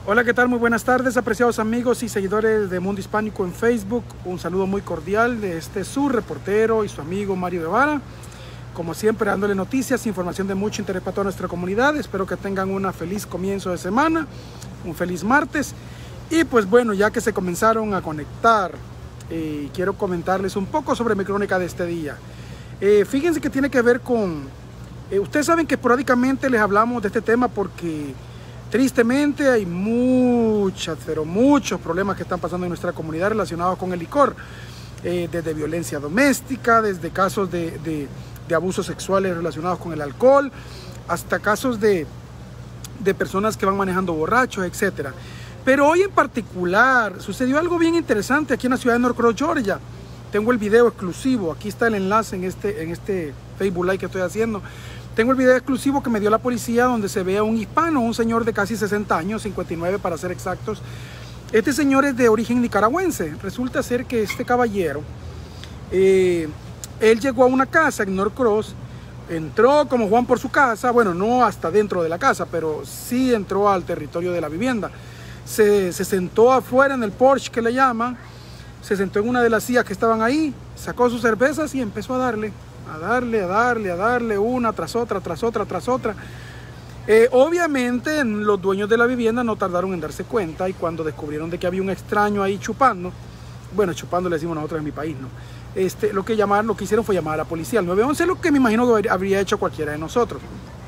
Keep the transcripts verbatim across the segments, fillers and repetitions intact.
Hola, ¿qué tal? Muy buenas tardes, apreciados amigos y seguidores de Mundo Hispánico en Facebook. Un saludo muy cordial de este su reportero y su amigo Mario Guevara. Como siempre, dándole noticias, información de mucho interés para toda nuestra comunidad. Espero que tengan un feliz comienzo de semana, un feliz martes. Y pues bueno, ya que se comenzaron a conectar, eh, quiero comentarles un poco sobre mi crónica de este día. Eh, fíjense que tiene que ver con... Eh, ustedes saben que esporádicamente les hablamos de este tema porque... tristemente hay muchas, pero muchos problemas que están pasando en nuestra comunidad relacionados con el licor, eh, desde violencia doméstica, desde casos de, de, de abusos sexuales relacionados con el alcohol, hasta casos de, de personas que van manejando borrachos, etcétera. Pero hoy en particular sucedió algo bien interesante aquí en la ciudad de Norcross, Georgia. Tengo el video exclusivo, aquí está el enlace en este, en este Facebook Live que estoy haciendo. Tengo el video exclusivo que me dio la policía donde se ve a un hispano, un señor de casi sesenta años, cincuenta y nueve para ser exactos. Este señor es de origen nicaragüense. Resulta ser que este caballero, eh, él llegó a una casa en Norcross, entró como Juan por su casa, bueno, no hasta dentro de la casa, pero sí entró al territorio de la vivienda. Se, se sentó afuera en el porche que le llaman, se sentó en una de las sillas que estaban ahí, sacó sus cervezas y empezó a darle. a darle, a darle, a darle, una tras otra, tras otra, tras otra. Eh, obviamente los dueños de la vivienda no tardaron en darse cuenta y cuando descubrieron de que había un extraño ahí chupando, bueno, chupando le decimos nosotros en mi país, ¿no? Este, lo que llamaron, lo que hicieron fue llamar a la policía, al nueve once, lo que me imagino que habría hecho cualquiera de nosotros.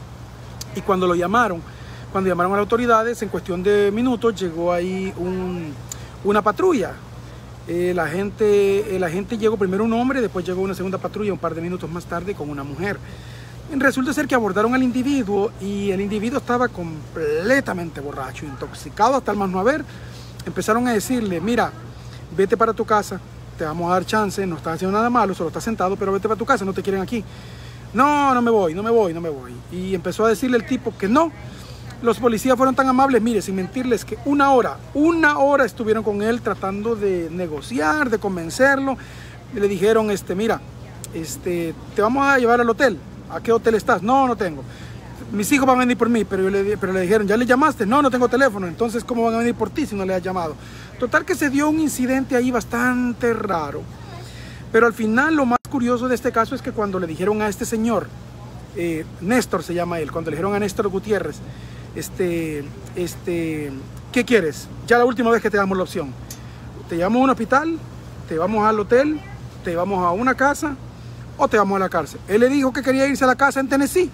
Y cuando lo llamaron, cuando llamaron a las autoridades, en cuestión de minutos llegó ahí un, una patrulla. Eh, la, gente, eh, la gente llegó primero un hombre, después llegó una segunda patrulla un par de minutos más tarde con una mujer. Resulta ser que abordaron al individuo y el individuo estaba completamente borracho, intoxicado hasta el más no haber. Empezaron a decirle, mira, vete para tu casa, te vamos a dar chance, no estás haciendo nada malo, solo estás sentado, pero vete para tu casa, no te quieren aquí. No, no me voy, no me voy, no me voy. Y empezó a decirle el tipo que no. Los policías fueron tan amables, mire, sin mentirles, que una hora, una hora estuvieron con él tratando de negociar, de convencerlo. Y le dijeron, este, mira, este, te vamos a llevar al hotel. ¿A qué hotel estás? No, no tengo. Mis hijos van a venir por mí, pero, yo le, pero le dijeron, ¿ya le llamaste? No, no tengo teléfono. Entonces, ¿cómo van a venir por ti si no le has llamado? Total que se dio un incidente ahí bastante raro. Pero al final, lo más curioso de este caso es que cuando le dijeron a este señor, eh, Néstor se llama él, cuando le dijeron a Néstor Gutiérrez, Este, este, ¿qué quieres? Ya la última vez que te damos la opción. Te llevamos a un hospital, te vamos al hotel, te vamos a una casa o te vamos a la cárcel. Él le dijo que quería irse a la casa en Tennessee.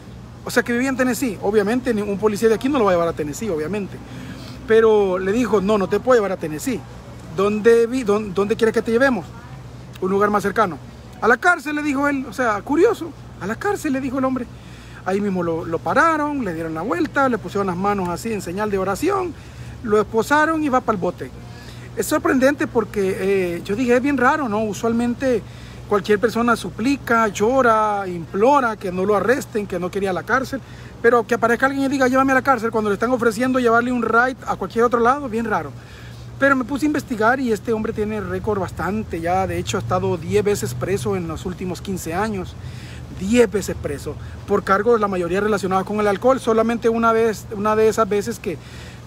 O sea, que vivía en Tennessee. Obviamente, un policía de aquí no lo va a llevar a Tennessee, obviamente. Pero le dijo, no, no te puedo llevar a Tennessee. ¿Dónde, dónde, ¿Dónde quieres que te llevemos? Un lugar más cercano. A la cárcel, le dijo él. O sea, curioso. A la cárcel, le dijo el hombre. Ahí mismo lo, lo pararon, le dieron la vuelta, le pusieron las manos así en señal de oración, lo esposaron y va para el bote. Es sorprendente porque eh, yo dije, es bien raro, ¿no? Usualmente cualquier persona suplica, llora, implora que no lo arresten, que no quería a la cárcel, pero que aparezca alguien y diga, llévame a la cárcel cuando le están ofreciendo llevarle un ride a cualquier otro lado, bien raro. Pero me puse a investigar y este hombre tiene récord bastante, ya de hecho ha estado diez veces preso en los últimos quince años. diez veces preso por cargos, la mayoría relacionados con el alcohol. Solamente una vez, una de esas veces que,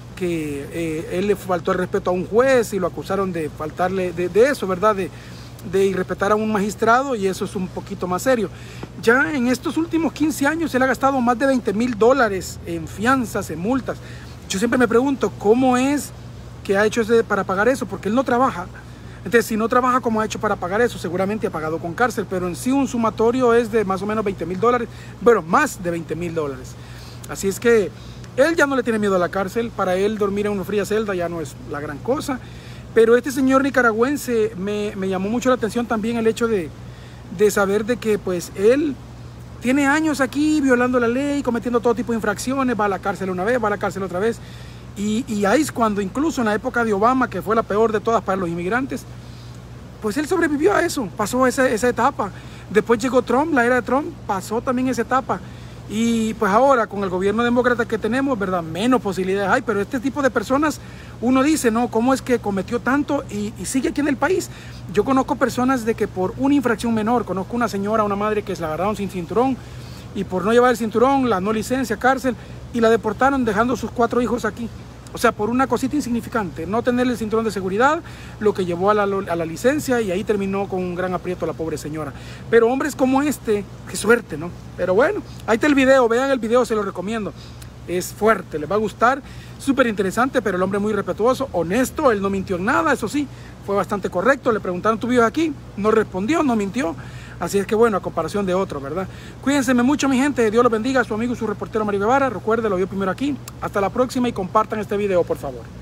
que eh, él le faltó el respeto a un juez y lo acusaron de faltarle de, de eso, ¿verdad? De, de irrespetar a un magistrado, y eso es un poquito más serio. Ya en estos últimos quince años él ha gastado más de veinte mil dólares en fianzas, en multas. Yo siempre me pregunto, ¿cómo es que ha hecho ese para pagar eso? Porque él no trabaja. Entonces, si no trabaja, ¿cómo ha hecho para pagar eso? Seguramente ha pagado con cárcel, pero en sí un sumatorio es de más o menos veinte mil dólares, bueno, más de veinte mil dólares. Así es que él ya no le tiene miedo a la cárcel, para él dormir en una fría celda ya no es la gran cosa. Pero este señor nicaragüense me, me llamó mucho la atención también el hecho de, de saber de que pues él tiene años aquí violando la ley, cometiendo todo tipo de infracciones, va a la cárcel una vez, va a la cárcel otra vez. Y, y ahí es cuando incluso en la época de Obama, que fue la peor de todas para los inmigrantes, pues él sobrevivió a eso, pasó esa, esa etapa. Después llegó Trump, la era de Trump, pasó también esa etapa. Y pues ahora con el gobierno demócrata que tenemos, ¿verdad? Menos posibilidades hay, pero este tipo de personas, uno dice, ¿no? ¿Cómo es que cometió tanto y, y sigue aquí en el país? Yo conozco personas de que por una infracción menor, conozco una señora, una madre que se la agarraron sin cinturón, y por no llevar el cinturón, la no licencia, cárcel, y la deportaron dejando sus cuatro hijos aquí. O sea, por una cosita insignificante, no tener el cinturón de seguridad, lo que llevó a la, a la licencia, y ahí terminó con un gran aprieto la pobre señora. Pero hombres como este, qué suerte, ¿no? Pero bueno, ahí está el video, vean el video, se lo recomiendo. Es fuerte, les va a gustar, súper interesante, pero el hombre muy respetuoso, honesto, él no mintió en nada, eso sí, fue bastante correcto. Le preguntaron, ¿tú vives aquí? No respondió, no mintió. Así es que bueno, a comparación de otros, ¿verdad? Cuídense mucho, mi gente. Dios los bendiga. Su amigo y su reportero Mario Guevara. Recuerde, lo vio primero aquí. Hasta la próxima y compartan este video, por favor.